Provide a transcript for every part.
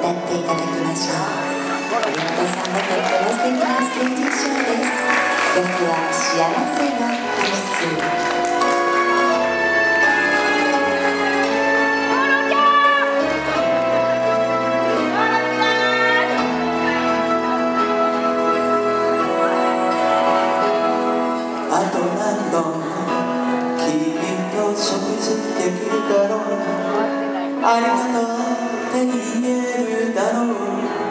歌っていただきましょう。森本さんのとっても素敵なステージ衣装です。曲は幸せのハウス。 あと何度君と食事できるだろう、ありがとうって言えるだろう、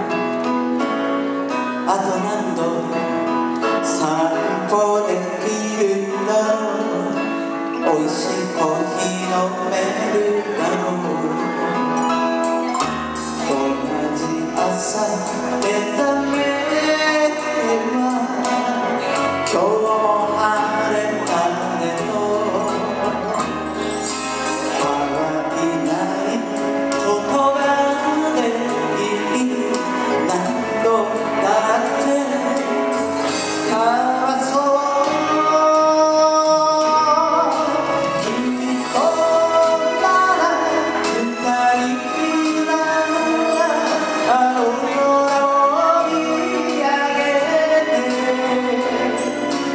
あと何度散歩できるだろう、おいしいコーヒー飲めるだろう、同じ朝目覚めては今日も晴れたねと乾いない言葉でいい、何度だって交わそう君となら二人ならあの空を見上げて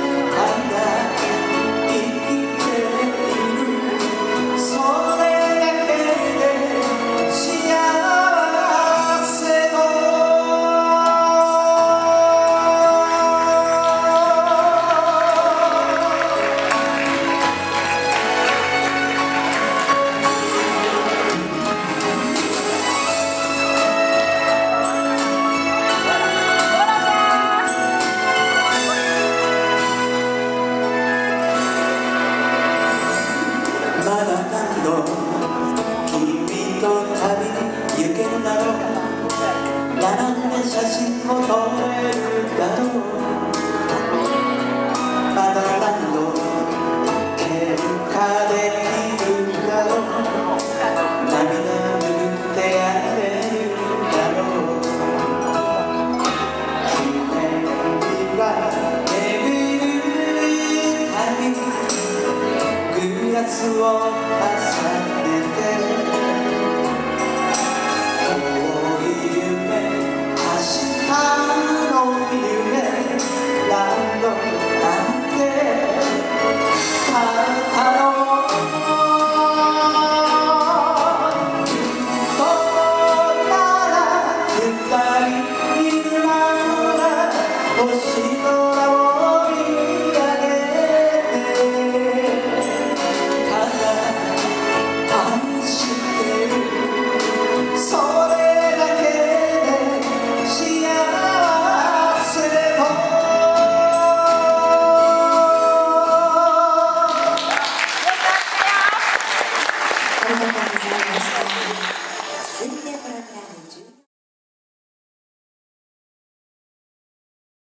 まだ何度君と旅に行けるだろう、並んで写真も撮れるだろう、まだ何度喧嘩できるだろう、涙拭ってやれるだろう、記念日は巡るたびグラスを重ね